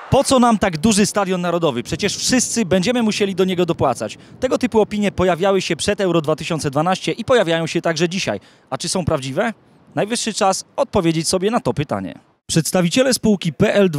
Po co nam tak duży stadion narodowy? Przecież wszyscy będziemy musieli do niego dopłacać. Tego typu opinie pojawiały się przed Euro 2012 i pojawiają się także dzisiaj. A czy są prawdziwe? Najwyższy czas odpowiedzieć sobie na to pytanie. Przedstawiciele spółki PL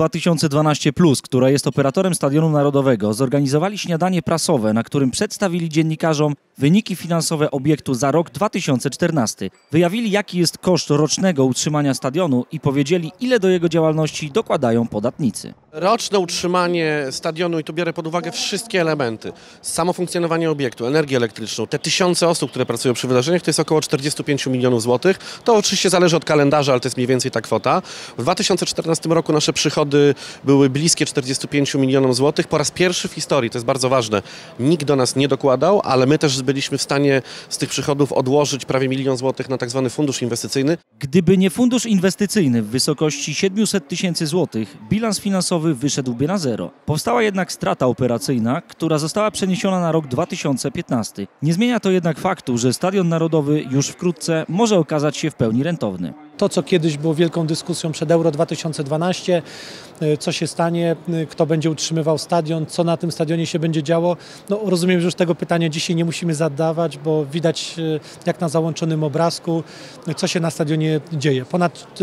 2012+, która jest operatorem Stadionu Narodowego, zorganizowali śniadanie prasowe, na którym przedstawili dziennikarzom wyniki finansowe obiektu za rok 2014. Wyjawili, jaki jest koszt rocznego utrzymania stadionu i powiedzieli, ile do jego działalności dokładają podatnicy. Roczne utrzymanie stadionu, i tu biorę pod uwagę wszystkie elementy, samo funkcjonowanie obiektu, energię elektryczną, te tysiące osób, które pracują przy wydarzeniach, to jest około 45 milionów złotych. To oczywiście zależy od kalendarza, ale to jest mniej więcej ta kwota. W 2014 roku nasze przychody były bliskie 45 milionom złotych. Po raz pierwszy w historii, to jest bardzo ważne, nikt do nas nie dokładał, ale my też byliśmy w stanie z tych przychodów odłożyć prawie 1 milion złotych na tak zwany fundusz inwestycyjny. Gdyby nie fundusz inwestycyjny w wysokości 700 tysięcy złotych, bilans finansowy wyszedłby na zero. Powstała jednak strata operacyjna, która została przeniesiona na rok 2015. Nie zmienia to jednak faktu, że Stadion Narodowy już wkrótce może okazać się w pełni rentowny. To, co kiedyś było wielką dyskusją przed Euro 2012, co się stanie, kto będzie utrzymywał stadion, co na tym stadionie się będzie działo. No, rozumiem, że już tego pytania dzisiaj nie musimy zadawać, bo widać jak na załączonym obrazku, co się na stadionie dzieje. Ponad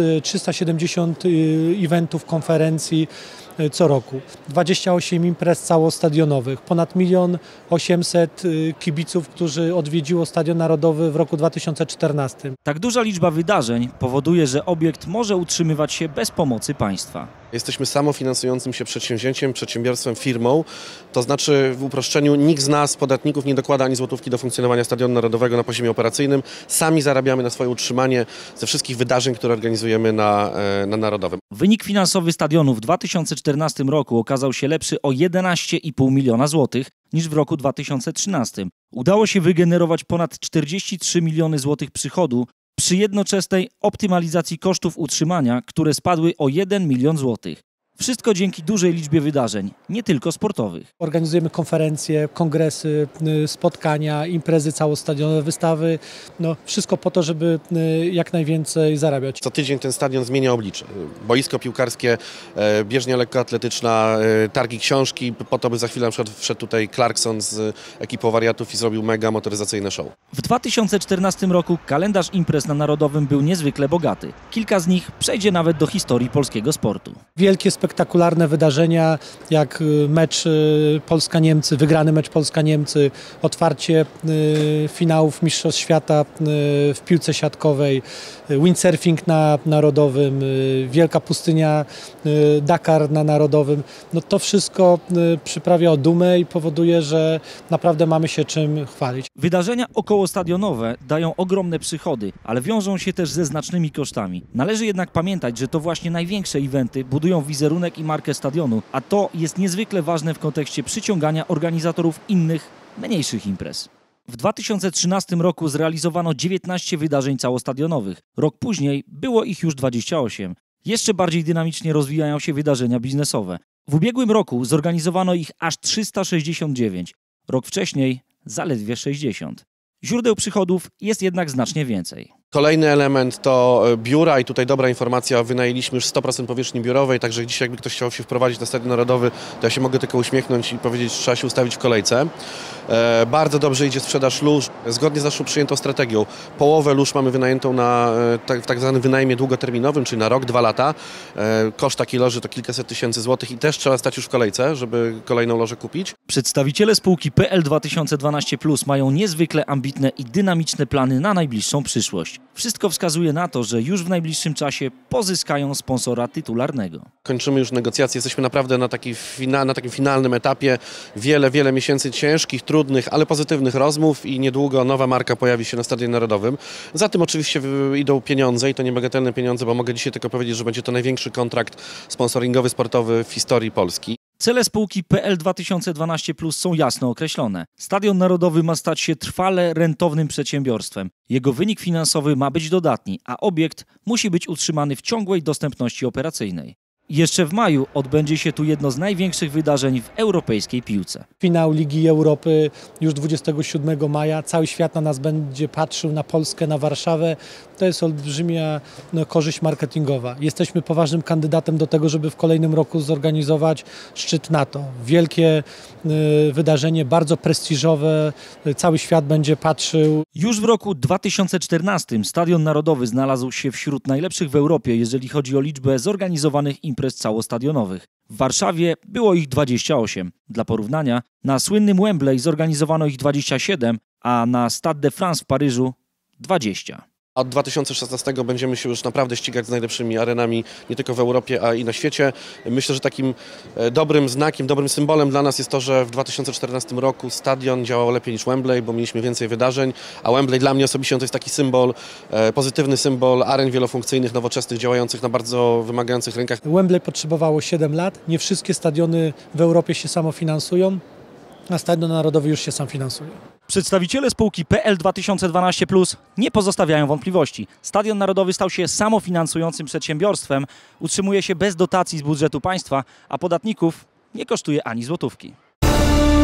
370 eventów, konferencji co roku, 28 imprez całostadionowych, ponad 1 800 000 kibiców, którzy odwiedziło Stadion Narodowy w roku 2014. Tak duża liczba wydarzeń powoduje, że obiekt może utrzymywać się bez pomocy państwa. Jesteśmy samofinansującym się przedsięwzięciem, przedsiębiorstwem, firmą. To znaczy w uproszczeniu nikt z nas, podatników, nie dokłada ani złotówki do funkcjonowania Stadionu Narodowego na poziomie operacyjnym. Sami zarabiamy na swoje utrzymanie ze wszystkich wydarzeń, które organizujemy na Narodowym. Wynik finansowy stadionu w 2014 roku okazał się lepszy o 11,5 miliona złotych niż w roku 2013. Udało się wygenerować ponad 43 miliony złotych przychodu przy jednoczesnej optymalizacji kosztów utrzymania, które spadły o 1 milion złotych. Wszystko dzięki dużej liczbie wydarzeń, nie tylko sportowych. Organizujemy konferencje, kongresy, spotkania, imprezy całostadionowe, wystawy. No, wszystko po to, żeby jak najwięcej zarabiać. Co tydzień ten stadion zmienia oblicze. Boisko piłkarskie, bieżnia lekkoatletyczna, targi książki, po to by za chwilę na przykład wszedł tutaj Clarkson z ekipą wariatów i zrobił mega motoryzacyjne show. W 2014 roku kalendarz imprez na Narodowym był niezwykle bogaty. Kilka z nich przejdzie nawet do historii polskiego sportu. Wielkie, spektakularne wydarzenia, jak mecz Polska-Niemcy, wygrany mecz Polska-Niemcy, otwarcie finałów Mistrzostw Świata w piłce siatkowej, windsurfing na Narodowym, Wielka Pustynia Dakar na Narodowym. No to wszystko przyprawia o dumę i powoduje, że naprawdę mamy się czym chwalić. Wydarzenia okołostadionowe dają ogromne przychody, ale wiążą się też ze znacznymi kosztami. Należy jednak pamiętać, że to właśnie największe eventy budują wizerunek i markę stadionu, a to jest niezwykle ważne w kontekście przyciągania organizatorów innych, mniejszych imprez. W 2013 roku zrealizowano 19 wydarzeń całostadionowych. Rok później było ich już 28. Jeszcze bardziej dynamicznie rozwijają się wydarzenia biznesowe. W ubiegłym roku zorganizowano ich aż 369. Rok wcześniej zaledwie 60. Źródeł przychodów jest jednak znacznie więcej. Kolejny element to biura i tutaj dobra informacja, wynajęliśmy już 100% powierzchni biurowej, także dzisiaj jakby ktoś chciał się wprowadzić na Stadion Narodowy, to ja się mogę tylko uśmiechnąć i powiedzieć, że trzeba się ustawić w kolejce. Bardzo dobrze idzie sprzedaż lóż, zgodnie z naszą przyjętą strategią. Połowę lóż mamy wynajętą w tak zwanym wynajmie długoterminowym, czyli na rok, 2 lata. Koszt takiej loży to kilkaset tysięcy złotych i też trzeba stać już w kolejce, żeby kolejną lożę kupić. Przedstawiciele spółki PL 2012+ mają niezwykle ambitne i dynamiczne plany na najbliższą przyszłość. Wszystko wskazuje na to, że już w najbliższym czasie pozyskają sponsora tytularnego. Kończymy już negocjacje, jesteśmy naprawdę na takim finalnym etapie. Wiele miesięcy ciężkich, trudnych, ale pozytywnych rozmów i niedługo nowa marka pojawi się na Stadionie Narodowym. Za tym oczywiście idą pieniądze i to niebagatelne pieniądze, bo mogę dzisiaj tylko powiedzieć, że będzie to największy kontrakt sponsoringowy, sportowy w historii Polski. Cele spółki PL 2012+ są jasno określone. Stadion Narodowy ma stać się trwale rentownym przedsiębiorstwem. Jego wynik finansowy ma być dodatni, a obiekt musi być utrzymany w ciągłej dostępności operacyjnej. Jeszcze w maju odbędzie się tu jedno z największych wydarzeń w europejskiej piłce. Finał Ligi Europy już 27 maja. Cały świat na nas będzie patrzył, na Polskę, na Warszawę. To jest olbrzymia korzyść marketingowa. Jesteśmy poważnym kandydatem do tego, żeby w kolejnym roku zorganizować szczyt NATO. Wielkie wydarzenie, bardzo prestiżowe. Cały świat będzie patrzył. Już w roku 2014 Stadion Narodowy znalazł się wśród najlepszych w Europie, jeżeli chodzi o liczbę zorganizowanych imprez całostadionowych. W Warszawie było ich 28. Dla porównania, na słynnym Wembley zorganizowano ich 27, a na Stade de France w Paryżu 20. Od 2016 będziemy się już naprawdę ścigać z najlepszymi arenami nie tylko w Europie, a i na świecie. Myślę, że takim dobrym znakiem, dobrym symbolem dla nas jest to, że w 2014 roku stadion działał lepiej niż Wembley, bo mieliśmy więcej wydarzeń, a Wembley dla mnie osobiście to jest taki symbol, pozytywny symbol aren wielofunkcyjnych, nowoczesnych, działających na bardzo wymagających rynkach. Wembley potrzebowało 7 lat. Nie wszystkie stadiony w Europie się samofinansują, a Stadion Narodowy już się sam finansuje. Przedstawiciele spółki PL 2012+ nie pozostawiają wątpliwości. Stadion Narodowy stał się samofinansującym przedsiębiorstwem, utrzymuje się bez dotacji z budżetu państwa, a podatników nie kosztuje ani złotówki.